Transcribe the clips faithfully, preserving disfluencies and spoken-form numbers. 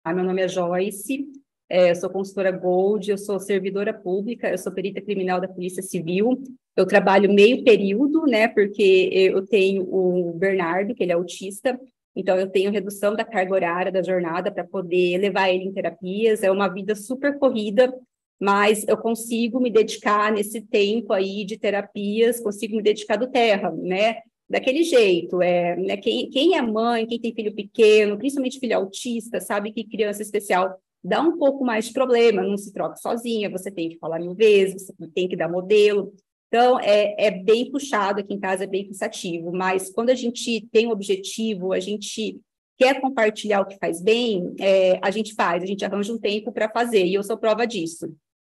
Ah, meu nome é Joyce, é, eu sou consultora Gold, eu sou servidora pública, eu sou perita criminal da Polícia Civil. Eu trabalho meio período, né, porque eu tenho o Bernardo, que ele é autista, então eu tenho redução da carga horária da jornada para poder levar ele em terapias. É uma vida super corrida, mas eu consigo me dedicar nesse tempo aí de terapias, consigo me dedicar do terra, né? Daquele jeito, é, né, quem, quem é mãe, quem tem filho pequeno, principalmente filho autista, sabe que criança especial dá um pouco mais de problema, não se troca sozinha, você tem que falar mil vezes, você tem que dar modelo. Então, é, é bem puxado aqui em casa, é bem cansativo, mas quando a gente tem um objetivo, a gente quer compartilhar o que faz bem, é, a gente faz, a gente arranja um tempo para fazer, e eu sou prova disso.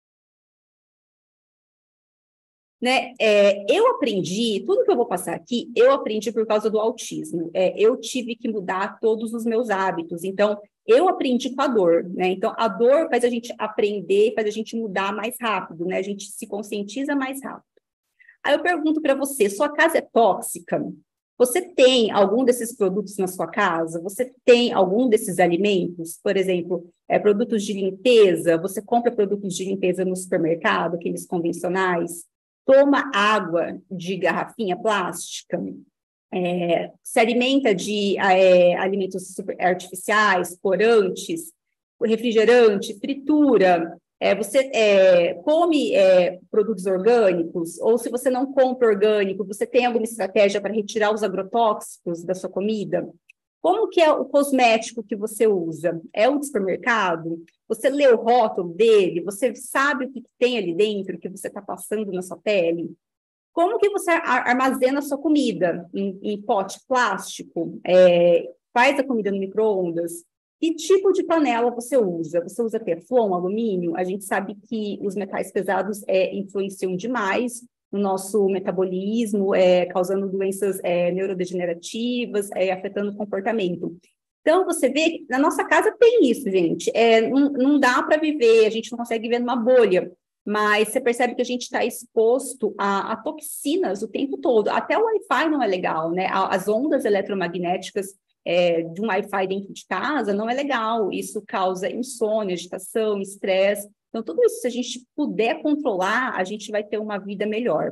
Né? É, eu aprendi, tudo que eu vou passar aqui, eu aprendi por causa do autismo. É, eu tive que mudar todos os meus hábitos. Então, eu aprendi com a dor, né? Então, a dor faz a gente aprender, faz a gente mudar mais rápido, né? A gente se conscientiza mais rápido. Aí eu pergunto para você, sua casa é tóxica? Você tem algum desses produtos na sua casa? Você tem algum desses alimentos? Por exemplo, é, produtos de limpeza? Você compra produtos de limpeza no supermercado, aqueles convencionais? Toma água de garrafinha plástica? É, se alimenta de é, alimentos super artificiais, corantes, refrigerante, fritura? É, você é, come é, produtos orgânicos, ou se você não compra orgânico, você tem alguma estratégia para retirar os agrotóxicos da sua comida? Como que é o cosmético que você usa? É o do supermercado? Você lê o rótulo dele? Você sabe o que tem ali dentro, que você está passando na sua pele? Como que você armazena a sua comida? Em, em pote plástico? É, faz a comida no micro-ondas? Que tipo de panela você usa? Você usa teflon, alumínio? A gente sabe que os metais pesados é, influenciam demais no nosso metabolismo, é, causando doenças é, neurodegenerativas, é, afetando o comportamento. Então, você vê que na nossa casa tem isso, gente. É, não, não dá para viver, a gente não consegue viver numa bolha, mas você percebe que a gente está exposto a, a toxinas o tempo todo. Até o Wi-Fi não é legal, né? As ondas eletromagnéticas é, de um Wi-Fi dentro de casa não é legal. Isso causa insônia, agitação, estresse. Então, tudo isso, se a gente puder controlar, a gente vai ter uma vida melhor.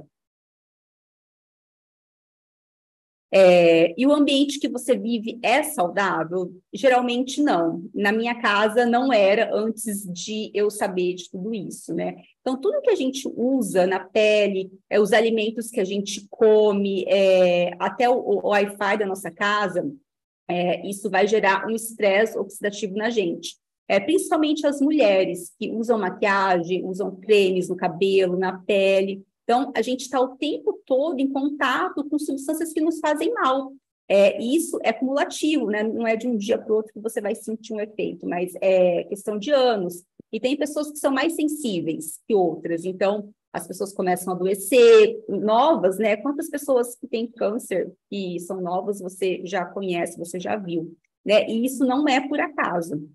É, e o ambiente que você vive é saudável? Geralmente não. Na minha casa não era antes de eu saber de tudo isso, né? Então, tudo que a gente usa na pele, é, os alimentos que a gente come, é, até o, o Wi-Fi da nossa casa, é, isso vai gerar um estresse oxidativo na gente. É, principalmente as mulheres que usam maquiagem, usam cremes no cabelo, na pele. Então, a gente está o tempo todo em contato com substâncias que nos fazem mal. É, isso é cumulativo, né? Não é de um dia para o outro que você vai sentir um efeito, mas é questão de anos. E tem pessoas que são mais sensíveis que outras. Então, as pessoas começam a adoecer, novas, né? Quantas pessoas que têm câncer e são novas você já conhece, você já viu, né? E isso não é por acaso.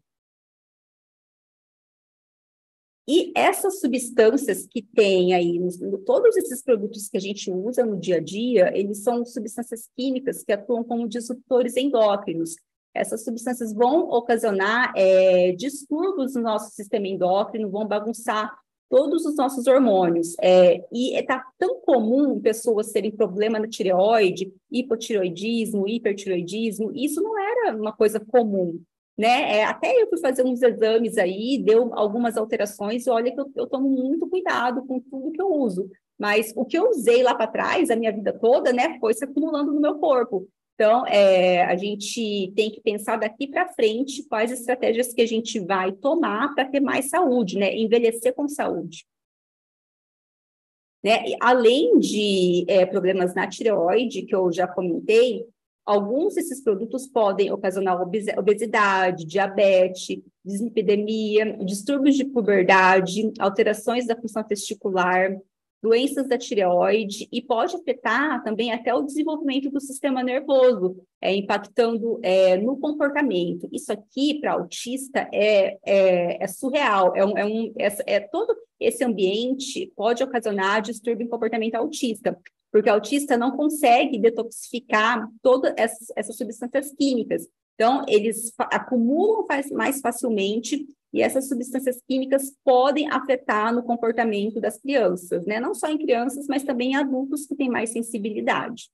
E essas substâncias que tem aí, todos esses produtos que a gente usa no dia a dia, eles são substâncias químicas que atuam como disruptores endócrinos. Essas substâncias vão ocasionar é, distúrbios no nosso sistema endócrino, vão bagunçar todos os nossos hormônios. É, e está tão comum pessoas terem problema na tireoide, hipotireoidismo, hipertireoidismo, isso não era uma coisa comum. Né? É, até eu fui fazer uns exames aí, deu algumas alterações, e olha que eu, eu tomo muito cuidado com tudo que eu uso. Mas o que eu usei lá para trás, a minha vida toda, né, foi se acumulando no meu corpo. Então, é, a gente tem que pensar daqui para frente quais estratégias que a gente vai tomar para ter mais saúde, né? Envelhecer com saúde. Né? E, além de é, problemas na tireoide, que eu já comentei, alguns desses produtos podem ocasionar obesidade, diabetes, dislipidemia, distúrbios de puberdade, alterações da função testicular, doenças da tireoide e pode afetar também até o desenvolvimento do sistema nervoso, é, impactando é, no comportamento. Isso aqui, para autista, é, é, é surreal, é, um, é, um, é, é todo esse ambiente pode ocasionar distúrbio em comportamento autista, porque o autista não consegue detoxificar todas essas, essas substâncias químicas. Então, eles acumulam mais facilmente e essas substâncias químicas podem afetar no comportamento das crianças, né? Não só em crianças, mas também em adultos que têm mais sensibilidade.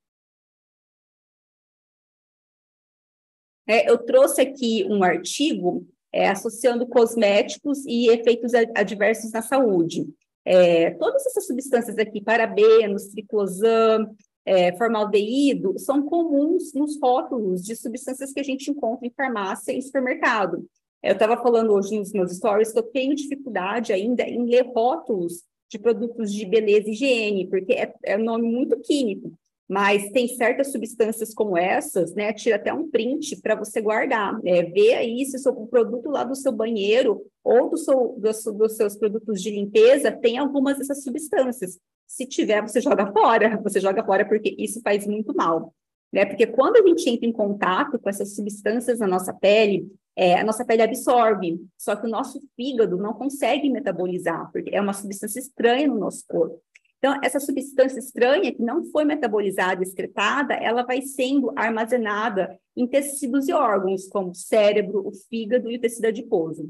É, eu trouxe aqui um artigo é, associando cosméticos e efeitos adversos na saúde. É, todas essas substâncias aqui, parabenos, triclosan, é, formaldeído, são comuns nos rótulos de substâncias que a gente encontra em farmácia e supermercado. Eu estava falando hoje nos meus stories que eu tenho dificuldade ainda em ler rótulos de produtos de beleza e higiene, porque é, é um nome muito químico. Mas tem certas substâncias como essas, né? Tira até um print para você guardar. É, vê aí se o produto lá do seu banheiro ou do seu, do, dos seus produtos de limpeza tem algumas dessas substâncias. Se tiver, você joga fora. Você joga fora porque isso faz muito mal. Né? Porque quando a gente entra em contato com essas substâncias na nossa pele, é, a nossa pele absorve. Só que o nosso fígado não consegue metabolizar, porque é uma substância estranha no nosso corpo. Então, essa substância estranha que não foi metabolizada, excretada, ela vai sendo armazenada em tecidos e órgãos, como o cérebro, o fígado e o tecido adiposo.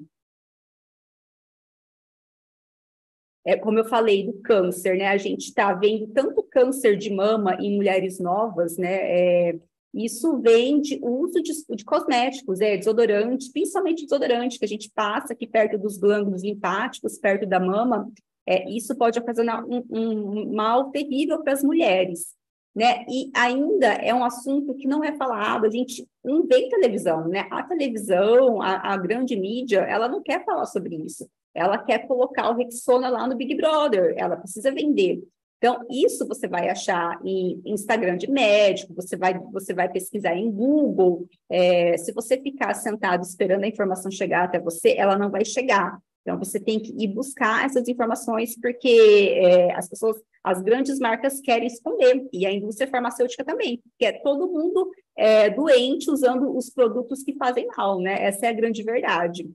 É, como eu falei do câncer, né? A gente está vendo tanto câncer de mama em mulheres novas, né? É, isso vem de uso de, de cosméticos, é, desodorante, principalmente desodorante, que a gente passa aqui perto dos glândulos linfáticos, perto da mama. É, isso pode ocasionar um, um mal terrível para as mulheres, né? E ainda é um assunto que não é falado, a gente não vê televisão, né? A televisão, a, a grande mídia, ela não quer falar sobre isso. Ela quer colocar o Rexona lá no Big Brother, ela precisa vender. Então, isso você vai achar em Instagram de médico, você vai, você vai pesquisar em Google. É, se você ficar sentado esperando a informação chegar até você, ela não vai chegar. Então, você tem que ir buscar essas informações, porque é, as pessoas, as grandes marcas querem esconder, e a indústria farmacêutica também, que é todo mundo é, doente usando os produtos que fazem mal, né? Essa é a grande verdade.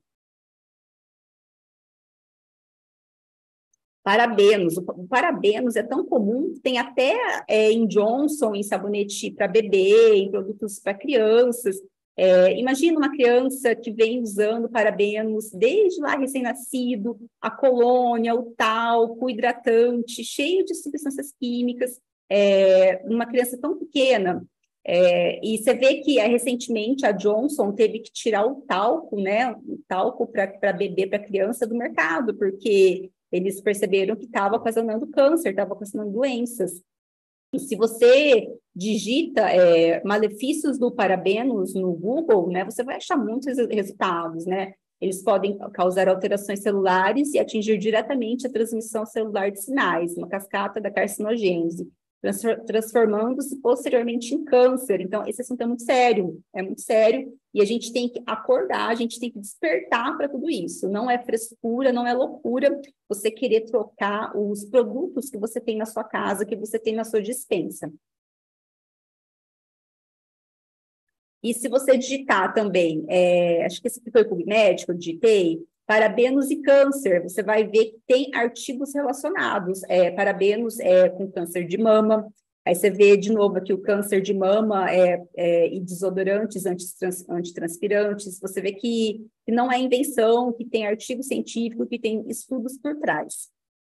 Parabenos, o parabenos é tão comum, tem até é, em Johnson, em sabonete para bebê, em produtos para crianças. É, imagina uma criança que vem usando parabenos desde lá recém-nascido, a colônia, o talco, o hidratante, cheio de substâncias químicas, é, uma criança tão pequena. É, e você vê que é, recentemente a Johnson teve que tirar o talco, né, o talco para bebê, para criança do mercado, porque eles perceberam que estava ocasionando câncer, estava ocasionando doenças. E se você digita é, malefícios do parabenos no Google, né, você vai achar muitos resultados, né? Eles podem causar alterações celulares e atingir diretamente a transmissão celular de sinais, uma cascata da carcinogênese, transformando-se posteriormente em câncer. Então, esse assunto é muito sério, é muito sério, e a gente tem que acordar, a gente tem que despertar para tudo isso. Não é frescura, não é loucura você querer trocar os produtos que você tem na sua casa, que você tem na sua despensa. E se você digitar também, é, acho que esse foi o PubMed que eu digitei, parabenos e câncer, você vai ver que tem artigos relacionados, é, parabenos é, com câncer de mama, aí você vê de novo aqui o câncer de mama é, é, e desodorantes antitrans, antitranspirantes, você vê que, que não é invenção, que tem artigo científico, que tem estudos por trás.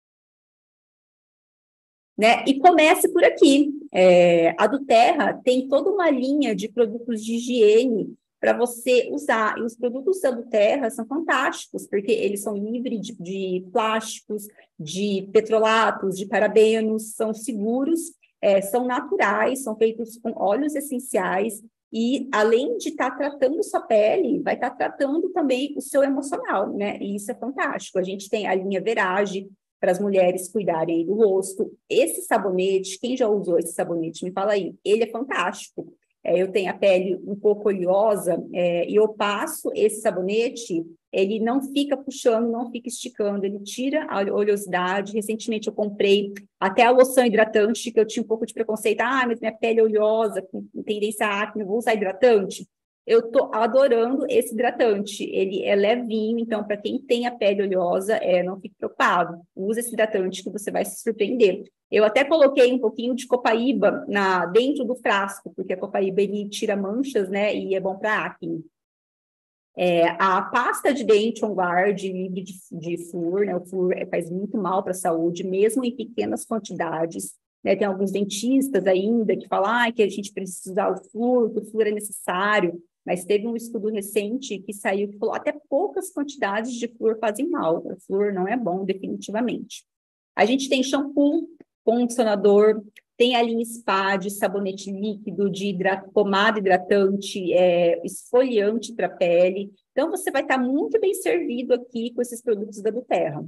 Né? E comece por aqui. É, a do Terra tem toda uma linha de produtos de higiene para você usar. E os produtos da do Terra são fantásticos, porque eles são livres de, de plásticos, de petrolatos, de parabenos, são seguros, é, são naturais, são feitos com óleos essenciais. E, além de estar tá tratando sua pele, vai estar tá tratando também o seu emocional, né? E isso é fantástico. A gente tem a linha Verage, para as mulheres cuidarem do rosto. Esse sabonete, quem já usou esse sabonete, me fala aí, ele é fantástico. É, eu tenho a pele um pouco oleosa é, e eu passo esse sabonete, ele não fica puxando, não fica esticando, ele tira a oleosidade. Recentemente eu comprei até a loção hidratante, que eu tinha um pouco de preconceito. Ah, mas minha pele é oleosa, com tendência à acne, eu vou usar hidratante. eu tô adorando esse hidratante. Ele é levinho, então, para quem tem a pele oleosa, é, não fique preocupado. Use esse hidratante que você vai se surpreender. Eu até coloquei um pouquinho de copaíba na, dentro do frasco, porque a copaíba ele tira manchas, né? E é bom para acne. É, a pasta de dente On Guard livre de, de flúor, né? O flúor faz muito mal para a saúde, mesmo em pequenas quantidades. Né? Tem alguns dentistas ainda que falam ah, que a gente precisa usar o flúor, que o flúor é necessário. Mas teve um estudo recente que saiu que falou até poucas quantidades de flúor fazem mal. O flúor não é bom, definitivamente. A gente tem shampoo, condicionador, tem a linha spa de sabonete líquido, de hidrat... pomada hidratante, é, esfoliante para a pele. Então, você vai estar muito bem servido aqui com esses produtos da doTERRA.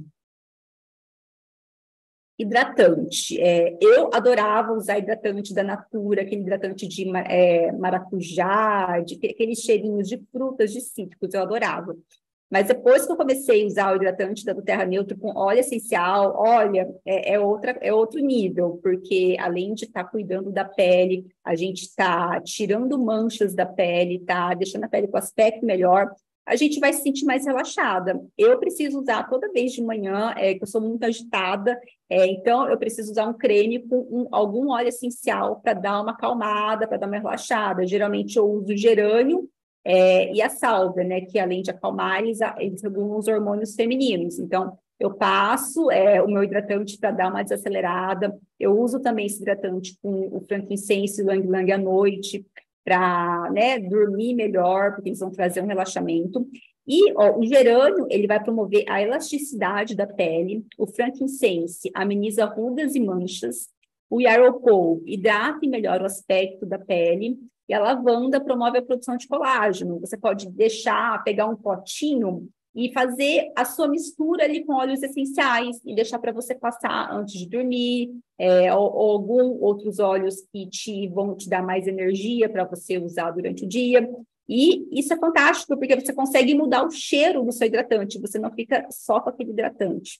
Hidratante. É, eu adorava usar hidratante da Natura, aquele hidratante de é, maracujá, de, aqueles cheirinhos de frutas, de cítricos, eu adorava. Mas depois que eu comecei a usar o hidratante da doTERRA Neutro com óleo essencial, olha, é, é, outra, é outro nível, porque além de estar tá cuidando da pele, a gente está tirando manchas da pele, tá deixando a pele com aspecto melhor, a gente vai se sentir mais relaxada. Eu preciso usar toda vez de manhã, é, que eu sou muito agitada, é, então eu preciso usar um creme com um, algum óleo essencial para dar uma acalmada, para dar uma relaxada. Geralmente eu uso gerânio, É, e a sálvia, né, que além de acalmar, eles, eles regulam os hormônios femininos. Então, eu passo é, o meu hidratante para dar uma desacelerada. Eu uso também esse hidratante com o frankincense e o Lang Lang à noite para, né, dormir melhor, porque eles vão trazer um relaxamento. E ó, o gerânio, ele vai promover a elasticidade da pele. O frankincense ameniza rugas e manchas. O Yarrow hidrata e melhora o aspecto da pele. E a lavanda promove a produção de colágeno. Você pode deixar, pegar um potinho e fazer a sua mistura ali com óleos essenciais e deixar para você passar antes de dormir, é, ou, ou alguns outros óleos que te, vão te dar mais energia para você usar durante o dia. E isso é fantástico, porque você consegue mudar o cheiro do seu hidratante, você não fica só com aquele hidratante.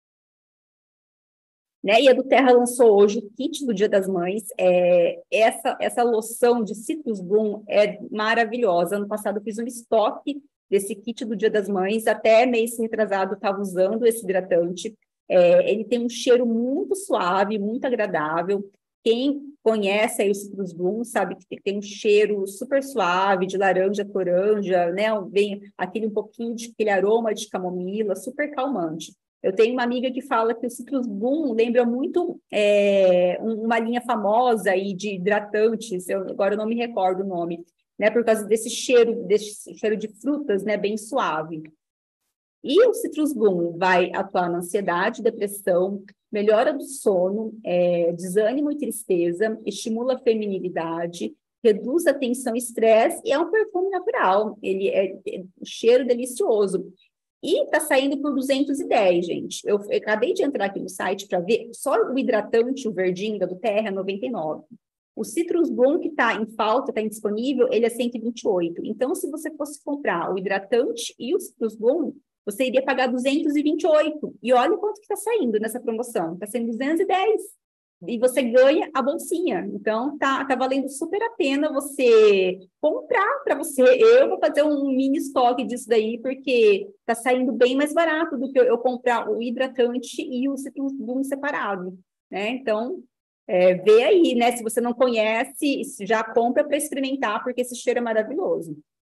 Né? E a doTERRA lançou hoje o kit do Dia das Mães. É, essa, essa loção de Citrus Bloom é maravilhosa. Ano passado eu fiz um estoque desse kit do Dia das Mães. Até mês retrasado eu estava usando esse hidratante. É, ele tem um cheiro muito suave, muito agradável. Quem conhece aí o Citrus Bloom sabe que tem um cheiro super suave, de laranja, toranja, né? Vem aquele um pouquinho de aquele aroma de camomila, super calmante. Eu tenho uma amiga que fala que o Citrus Bloom lembra muito é, uma linha famosa aí de hidratantes, eu, agora eu não me recordo o nome, né, por causa desse cheiro, desse cheiro de frutas, né, bem suave. E o Citrus Bloom vai atuar na ansiedade, depressão, melhora do sono, é, desânimo e tristeza, estimula a feminilidade, reduz a tensão e estresse, e é um perfume natural, ele é, é um cheiro delicioso. E está saindo por duzentos e dez, gente. Eu, eu acabei de entrar aqui no site para ver, só o hidratante, o verdinho da doTERRA, é noventa e nove. O Citrus Bloom, que está em falta, está indisponível, ele é cento e vinte e oito. Então, se você fosse comprar o hidratante e o Citrus Bloom, você iria pagar duzentos e vinte e oito. E olha quanto que está saindo nessa promoção. Está sendo duzentos e dez. E você ganha a bolsinha. Então, tá, tá valendo super a pena você comprar para você. Eu vou fazer um mini estoque disso daí, porque tá saindo bem mais barato do que eu, eu comprar o hidratante e o Citrus Bloom separado, né? Então, é, vê aí, né? Se você não conhece, já compra para experimentar, porque esse cheiro é maravilhoso.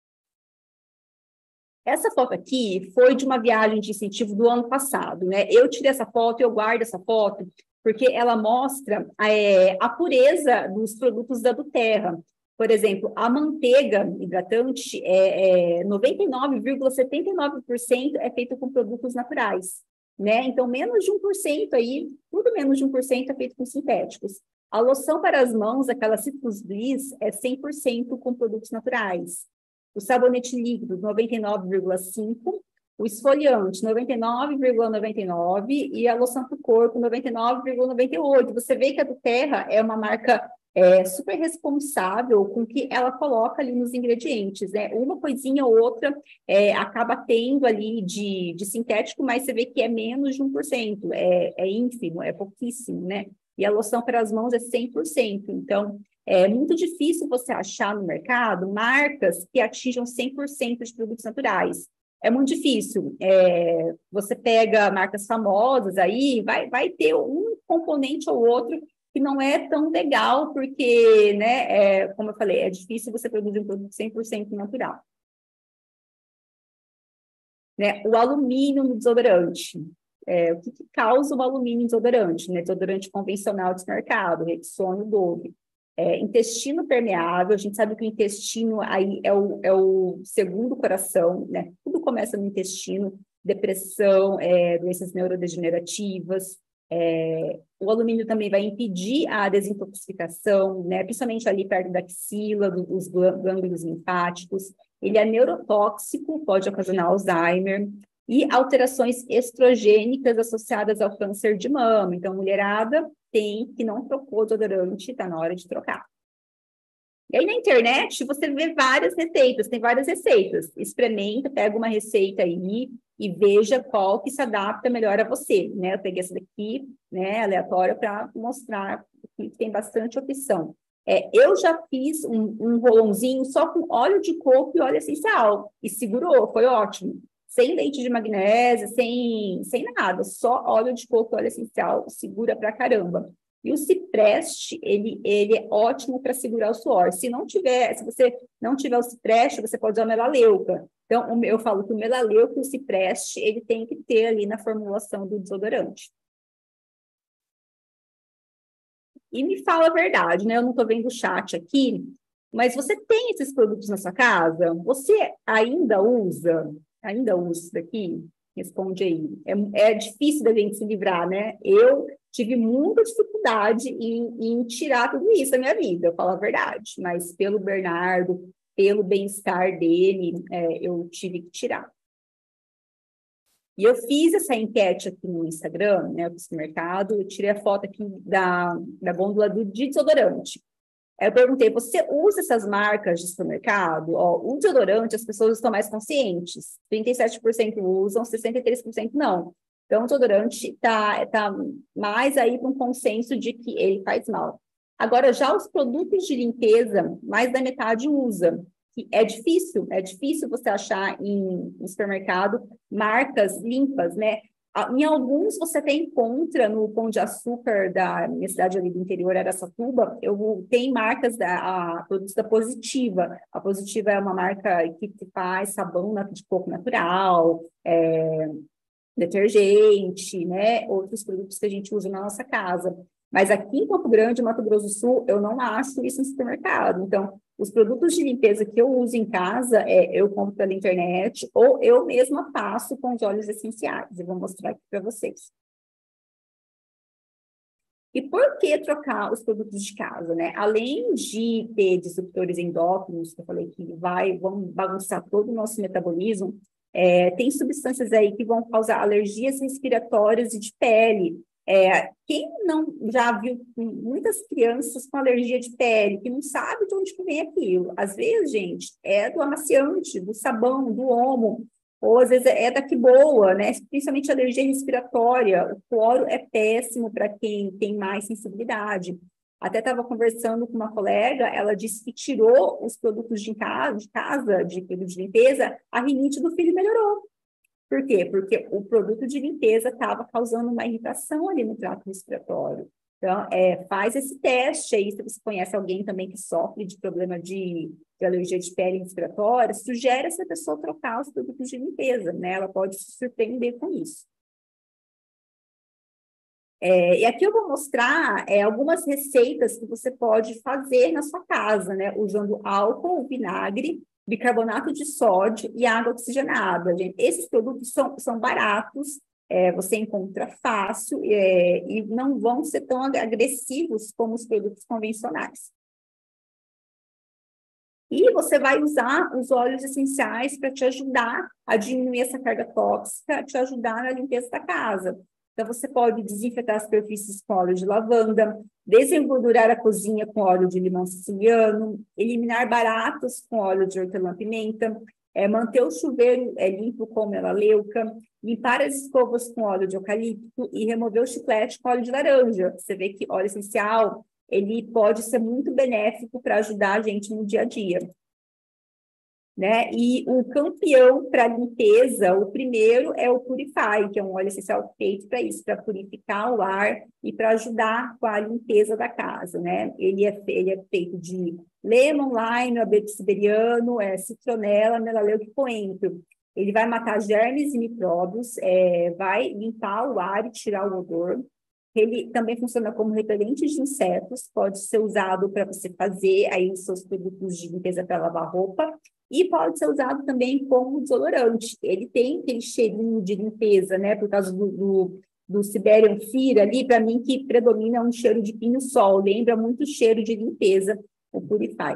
Essa foto aqui foi de uma viagem de incentivo do ano passado, né? Eu tirei essa foto, eu guardo essa foto, porque ela mostra é, a pureza dos produtos da doTERRA. Por exemplo, a manteiga hidratante, é, é noventa e nove vírgula setenta e nove por cento é feita com produtos naturais, né? Então, menos de um por cento aí, tudo menos de um por cento é feito com sintéticos. A loção para as mãos, aquela Citrus Bliss, é cem por cento com produtos naturais. O sabonete líquido, noventa e nove vírgula cinco por cento. O esfoliante, noventa e nove vírgula noventa e nove por cento, e a loção para o corpo, noventa e nove vírgula noventa e oito por cento. Você vê que a doTERRA é uma marca é, super responsável com o que ela coloca ali nos ingredientes, né? Uma coisinha ou outra é, acaba tendo ali de, de sintético, mas você vê que é menos de um por cento, é, é ínfimo, é pouquíssimo, né? E a loção para as mãos é cem por cento. Então, É muito difícil você achar no mercado marcas que atinjam cem por cento de produtos naturais. É muito difícil. É, você pega marcas famosas aí, vai, vai ter um componente ou outro que não é tão legal, porque, né, é, como eu falei, é difícil você produzir um produto cem por cento natural. Né? O alumínio no desodorante. É, o que, que causa o alumínio no desodorante? Né? Desodorante convencional de mercado, Rexona, Dove. É, intestino permeável, a gente sabe que o intestino aí é o, é o segundo coração, né? Tudo começa no intestino, depressão, é, doenças neurodegenerativas. É, o alumínio também vai impedir a desintoxicação, né? Principalmente ali perto da axila, dos gânglios linfáticos. Ele é neurotóxico, pode ocasionar Alzheimer e alterações estrogênicas associadas ao câncer de mama. Então, mulherada tem que não trocou desodorante, está na hora de trocar. E aí na internet você vê várias receitas, tem várias receitas. Experimenta, pega uma receita aí e veja qual que se adapta melhor a você, né? Eu peguei essa daqui, né, aleatória, para mostrar que tem bastante opção. É, eu já fiz um, um rolãozinho só com óleo de coco e óleo essencial, e segurou, foi ótimo. Sem leite de magnésia, sem, sem nada, só óleo de coco e óleo essencial, segura pra caramba. E o cipreste, ele, ele é ótimo para segurar o suor. Se não tiver, se você não tiver o cipreste, você pode usar o melaleuca. Então, eu falo que o melaleuca e o cipreste, ele tem que ter ali na formulação do desodorante. E me fala a verdade, né? Eu não estou vendo o chat aqui, mas você tem esses produtos na sua casa? Você ainda usa? Ainda usa isso daqui? Responde aí. É, é difícil da gente se livrar, né? Eu tive muita dificuldade em, em tirar tudo isso da minha vida, eu falo a verdade. Mas pelo Bernardo, pelo bem-estar dele, é, eu tive que tirar. E eu fiz essa enquete aqui no Instagram, né, do supermercado, eu tirei a foto aqui da, da gôndola do de desodorante. Aí eu perguntei, você usa essas marcas de supermercado? Ó, o desodorante, as pessoas estão mais conscientes. trinta e sete por cento usam, sessenta e três por cento não. Então, o desodorante está tá mais aí para um consenso de que ele faz mal. Agora, já os produtos de limpeza, mais da metade usa. É difícil, é difícil você achar em, em supermercado marcas limpas, né? Em alguns você até encontra no Pão de Açúcar da minha cidade ali do interior, Araçatuba, eu tenho marcas da a, produtos da Positiva. A Positiva é uma marca que faz sabão de coco natural, é, detergente, né? Outros produtos que a gente usa na nossa casa. Mas aqui em Campo Grande, Mato Grosso do Sul, eu não acho isso no supermercado. Então, os produtos de limpeza que eu uso em casa, é, eu compro pela internet ou eu mesma faço com os óleos essenciais. Eu vou mostrar aqui para vocês. E por que trocar os produtos de casa, né? Além de ter disruptores endócrinos, que eu falei que vai, vão bagunçar todo o nosso metabolismo, é, tem substâncias aí que vão causar alergias respiratórias e de pele. É, quem não já viu muitas crianças com alergia de pele, que não sabe de onde vem aquilo? Às vezes, gente, é do amaciante, do sabão, do omo, ou às vezes é da que boa, né? Principalmente alergia respiratória. O cloro é péssimo para quem tem mais sensibilidade. Até estava conversando com uma colega, ela disse que tirou os produtos de casa, de casa, de produto de limpeza, a rinite do filho melhorou. Por quê? Porque o produto de limpeza estava causando uma irritação ali no trato respiratório. Então, é, faz esse teste aí, se você conhece alguém também que sofre de problema de, de alergia de pele respiratória, sugere essa pessoa trocar os produtos de limpeza, né? Ela pode se surpreender com isso. É, e aqui eu vou mostrar é, algumas receitas que você pode fazer na sua casa, né? Usando álcool, vinagre, bicarbonato de sódio e água oxigenada. Gente. Esses produtos são, são baratos, é, você encontra fácil é, e não vão ser tão agressivos como os produtos convencionais. E você vai usar os óleos essenciais para te ajudar a diminuir essa carga tóxica, te ajudar na limpeza da casa. Então, você pode desinfetar as superfícies com óleo de lavanda, desengordurar a cozinha com óleo de limão siciliano, eliminar baratas com óleo de hortelã-pimenta, é, manter o chuveiro é, limpo com melaleuca, limpar as escovas com óleo de eucalipto e remover o chiclete com óleo de laranja. Você vê que óleo essencial, ele pode ser muito benéfico para ajudar a gente no dia a dia. Né? E o campeão para limpeza, o primeiro é o Purify, que é um óleo essencial feito para isso, para purificar o ar e para ajudar com a limpeza da casa, né? Ele é, ele é feito de lemon, lime, abeto siberiano, é, citronela, melaleuca e coentro. Ele vai matar germes e micróbios, é, vai limpar o ar e tirar o odor. Ele também funciona como repelente de insetos, pode ser usado para você fazer aí os seus produtos de limpeza para lavar roupa, e pode ser usado também como desodorante. Ele tem aquele cheirinho de limpeza, né? Por causa do, do, do Siberian Fir ali, para mim, que predomina um cheiro de pinho-sol. Lembra muito o cheiro de limpeza, o Purify.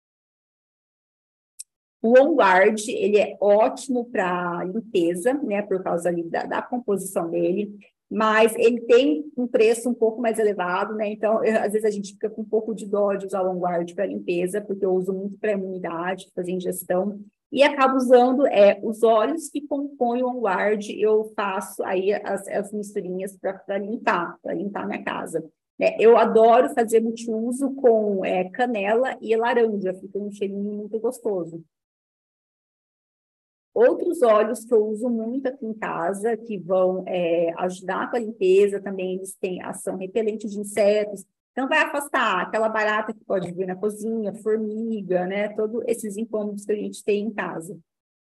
O On Guard, ele é ótimo para limpeza, né? Por causa ali da, da composição dele. Mas ele tem um preço um pouco mais elevado, né? Então, eu, às vezes a gente fica com um pouco de dó de usar o On Guard para limpeza, porque eu uso muito para imunidade, fazer ingestão, e acabo usando é, os óleos que compõem o On Guard, eu faço aí as, as misturinhas para limpar, para limpar minha casa. É, eu adoro fazer multiuso com é, canela e laranja, fica um cheirinho muito gostoso. Outros óleos que eu uso muito aqui em casa, que vão é, ajudar com a limpeza, também eles têm ação repelente de insetos, então vai afastar aquela barata que pode vir na cozinha, formiga, né? Todos esses incômodos que a gente tem em casa.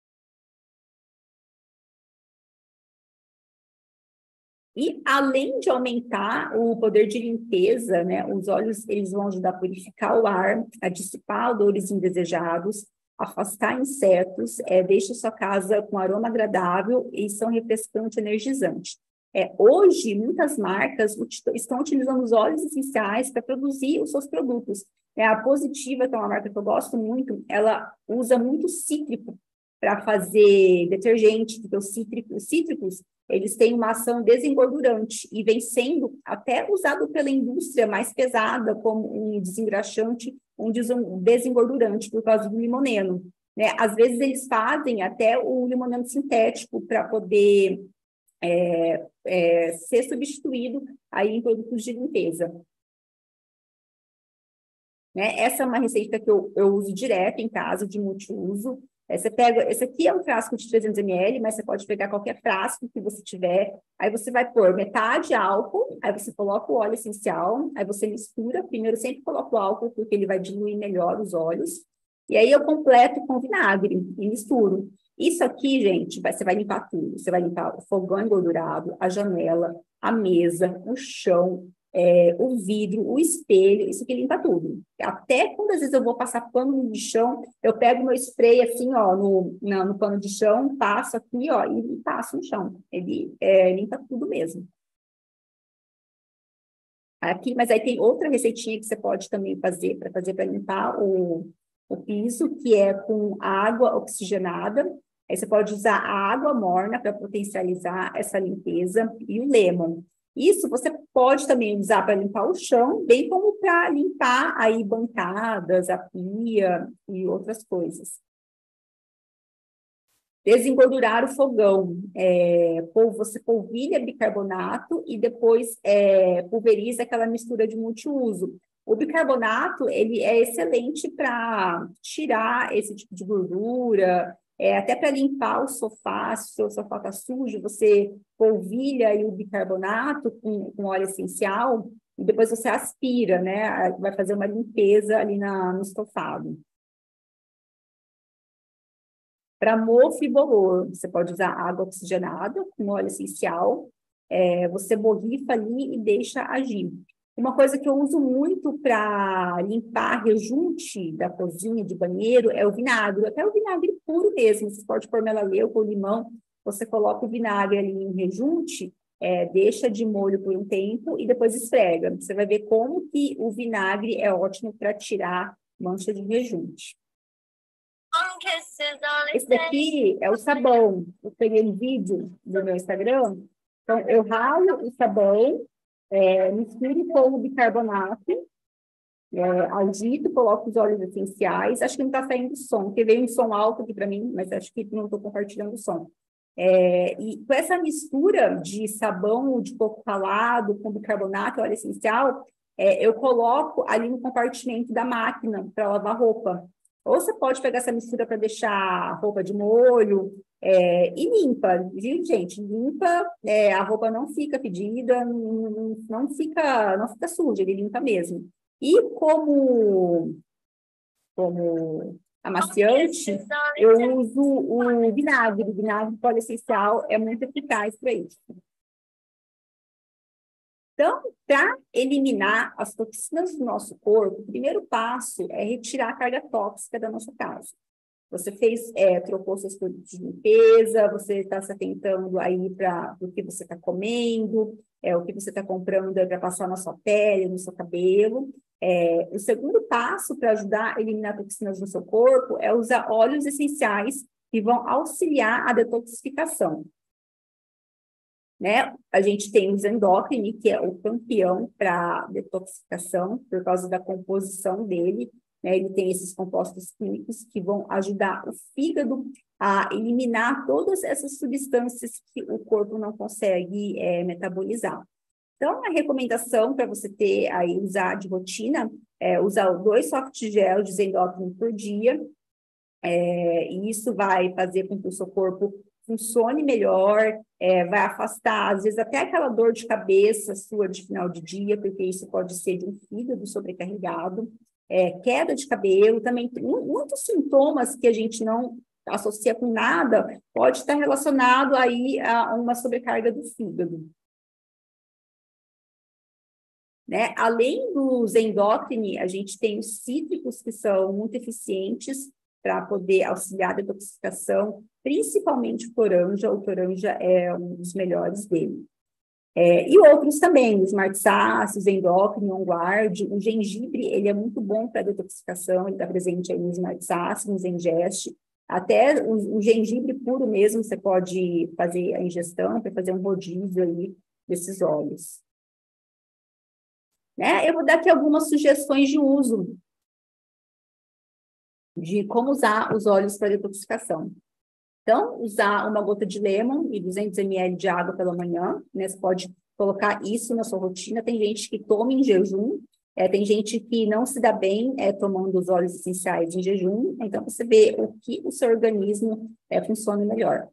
E além de aumentar o poder de limpeza, né? Os óleos eles vão ajudar a purificar o ar, a dissipar odores indesejados, afastar insetos, é, deixa sua casa com aroma agradável e são refrescante e energizante. É, hoje, muitas marcas estão utilizando os óleos essenciais para produzir os seus produtos. É, a Positiva, que é uma marca que eu gosto muito, ela usa muito cítrico para fazer detergente, porque os cítricos, os cítricos, eles têm uma ação desengordurante e vem sendo até usado pela indústria mais pesada como um desengraxante, um desengordurante por causa do limoneno. Né? Às vezes eles fazem até o limoneno sintético para poder é, é, ser substituído aí em produtos de limpeza. Né? Essa é uma receita que eu, eu uso direto em casa, de multiuso. Você pega, esse aqui é um frasco de trezentos mililitros, mas você pode pegar qualquer frasco que você tiver, aí você vai pôr metade álcool, aí você coloca o óleo essencial, aí você mistura, primeiro sempre coloca o álcool, porque ele vai diluir melhor os óleos, e aí eu completo com vinagre e misturo. Isso aqui, gente, vai, você vai limpar tudo, você vai limpar o fogão engordurado, a janela, a mesa, o chão, É, o vidro, o espelho, isso aqui limpa tudo. Até quando às vezes eu vou passar pano de chão, eu pego meu spray assim, ó, no, no, no pano de chão, passo aqui, ó, e, e passo no chão. Ele é, limpa tudo mesmo. Aqui, mas aí tem outra receitinha que você pode também fazer, para fazer para limpar o, o piso, que é com água oxigenada. Aí você pode usar a água morna para potencializar essa limpeza e o lemon. Isso você pode também usar para limpar o chão, bem como para limpar aí bancadas, a pia e outras coisas. Desengordurar o fogão. É, você polvilha bicarbonato e depois é, pulveriza aquela mistura de multiuso. O bicarbonato, ele é excelente para tirar esse tipo de gordura, é, até para limpar o sofá, se o seu sofá está sujo, você polvilha aí o bicarbonato com, com óleo essencial e depois você aspira, né? Vai fazer uma limpeza ali na, no estofado. Para mofo e bolor, você pode usar água oxigenada com óleo essencial, é, você borrifa ali e deixa agir. Uma coisa que eu uso muito para limpar rejunte da cozinha, de banheiro, é o vinagre, até o vinagre puro mesmo. Você pode pôr melaleuca ou limão, você coloca o vinagre ali em rejunte, é, deixa de molho por um tempo e depois esfrega. Você vai ver como que o vinagre é ótimo para tirar mancha de rejunte. Esse daqui é o sabão. Eu peguei um vídeo do meu Instagram. Então, eu ralo o sabão, é, misturo com o bicarbonato, é, agito, coloco os óleos essenciais. Acho que não está saindo som, porque veio um som alto aqui para mim, mas acho que não estou compartilhando o som. É, e com essa mistura de sabão de coco ralado com bicarbonato e óleo essencial, é, eu coloco ali no compartimento da máquina para lavar roupa. Ou você pode pegar essa mistura para deixar a roupa de molho é, e limpa, viu, gente? Limpa, é, a roupa não fica fedida, não, não, fica, não fica suja, ele limpa mesmo. E como, como amaciante, eu uso o vinagre. O vinagre poliessencial é muito eficaz para isso. Então, para eliminar as toxinas do nosso corpo, o primeiro passo é retirar a carga tóxica da nossa casa. Você fez, é, trocou seus produtos de limpeza, você está se atentando aí para o que você está comendo, é, o que você está comprando para passar na sua pele, no seu cabelo. É, o segundo passo para ajudar a eliminar toxinas no seu corpo é usar óleos essenciais que vão auxiliar a detoxificação. Né? A gente tem o Zendocrine, que é o campeão para detoxificação, por causa da composição dele. Né? Ele tem esses compostos químicos que vão ajudar o fígado a eliminar todas essas substâncias que o corpo não consegue é, metabolizar. Então, a recomendação para você ter aí, usar de rotina, é usar dois soft gel de Zendocrine por dia, é, e isso vai fazer com que o seu corpo funcione melhor, é, vai afastar, às vezes, até aquela dor de cabeça sua de final de dia, porque isso pode ser de um fígado sobrecarregado, é, queda de cabelo, também muitos sintomas que a gente não associa com nada, pode estar relacionado aí a uma sobrecarga do fígado. Né? Além dos endócrine, a gente tem os cítricos, que são muito eficientes para poder auxiliar a detoxificação, principalmente o toranja. O toranja é um dos melhores dele. É, e outros também, os martsáceos, endócrino, onguarde. O gengibre, ele é muito bom para detoxificação, ele está presente aí nos martsáceos, nos engeste. Até o, o gengibre puro mesmo, você pode fazer a ingestão para fazer um rodízio aí desses óleos. Né? Eu vou dar aqui algumas sugestões de uso, de como usar os óleos para detoxificação. Então, usar uma gota de lemon e duzentos mililitros de água pela manhã, né? Você pode colocar isso na sua rotina. Tem gente que toma em jejum, é, tem gente que não se dá bem é, tomando os óleos essenciais em jejum. Então, você vê o que o seu organismo é, funciona melhor.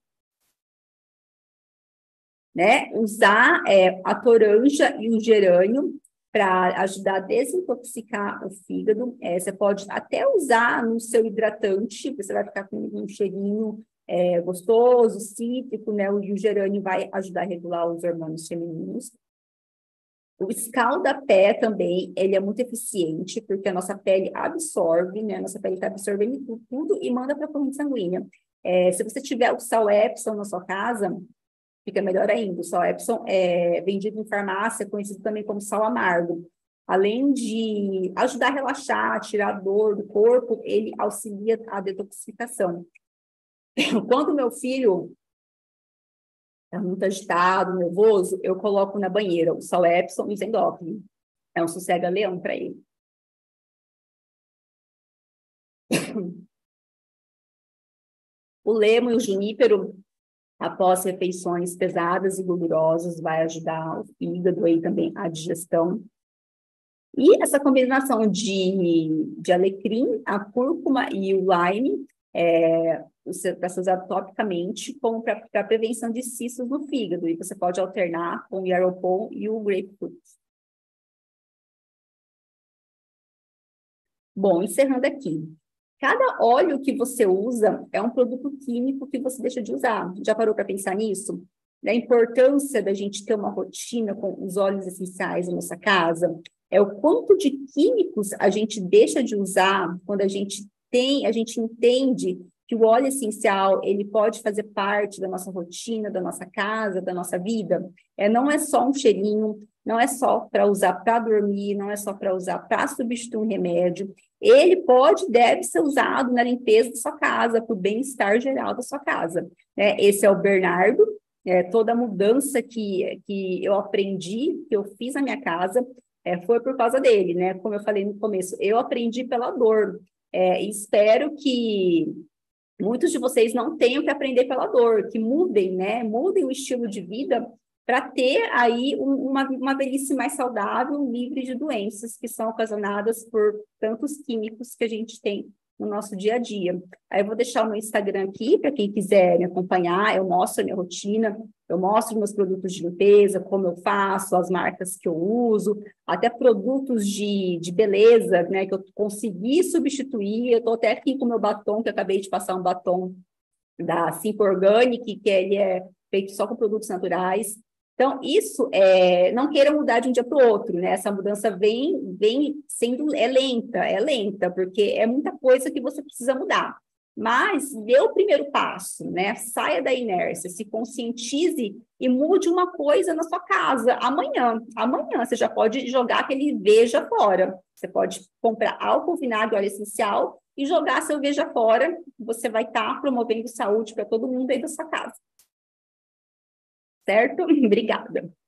Né? Usar é, a toranja e o gerânio para ajudar a desintoxicar o fígado. É, você pode até usar no seu hidratante, você vai ficar com um cheirinho é, gostoso, cítrico, né? E o gerânio vai ajudar a regular os hormônios femininos. O escalda-pé também, ele é muito eficiente, porque a nossa pele absorve, né? A nossa pele está absorvendo tudo e manda para a corrente sanguínea. É, se você tiver o sal Epsom na sua casa, fica melhor ainda. O sal Epsom é vendido em farmácia, conhecido também como sal amargo. Além de ajudar a relaxar, tirar a dor do corpo, ele auxilia a detoxificação. Quando meu filho está muito agitado, nervoso, eu coloco na banheira o sal Epsom e o Zendocrine. É um sossega-leão para ele. O lemo e o junípero, após refeições pesadas e gordurosas, vai ajudar o fígado aí também, a digestão. E essa combinação de, de alecrim, a cúrcuma e o lime, é, para ser usado topicamente, como para prevenção de cistos no fígado. E você pode alternar com o Yaropon e o grapefruit. Bom, encerrando aqui. Cada óleo que você usa é um produto químico que você deixa de usar. Já parou para pensar nisso? Da importância da gente ter uma rotina com os óleos essenciais na nossa casa? É o quanto de químicos a gente deixa de usar quando a gente tem, a gente entende que o óleo essencial, ele pode fazer parte da nossa rotina, da nossa casa, da nossa vida. É, não é só um cheirinho, não é só para usar para dormir, não é só para usar para substituir um remédio. Ele pode, deve ser usado na limpeza da sua casa, para o bem-estar geral da sua casa. Né? Esse é o Bernardo, é, toda a mudança que, que eu aprendi, que eu fiz na minha casa, é, foi por causa dele, né? Como eu falei no começo, eu aprendi pela dor. É, e espero que muitos de vocês não tenham que aprender pela dor, que mudem, né? Mudem o estilo de vida para ter aí um, uma, uma velhice mais saudável, livre de doenças que são ocasionadas por tantos químicos que a gente tem no nosso dia a dia. Aí eu vou deixar o meu Instagram aqui para quem quiser me acompanhar, eu mostro a minha rotina, eu mostro meus produtos de limpeza, como eu faço, as marcas que eu uso, até produtos de, de beleza, né, que eu consegui substituir. Eu estou até aqui com o meu batom, que eu acabei de passar um batom da Simple Organic, que ele é feito só com produtos naturais. Então, isso é, não queira mudar de um dia para o outro, né? Essa mudança vem, vem sendo, é lenta, é lenta, porque é muita coisa que você precisa mudar. Mas dê o primeiro passo, né? Saia da inércia, se conscientize e mude uma coisa na sua casa amanhã. Amanhã você já pode jogar aquele Veja fora. Você pode comprar álcool, vinagre, óleo essencial e jogar seu Veja fora. Você vai estar promovendo saúde para todo mundo aí da sua casa. Certo? Obrigada.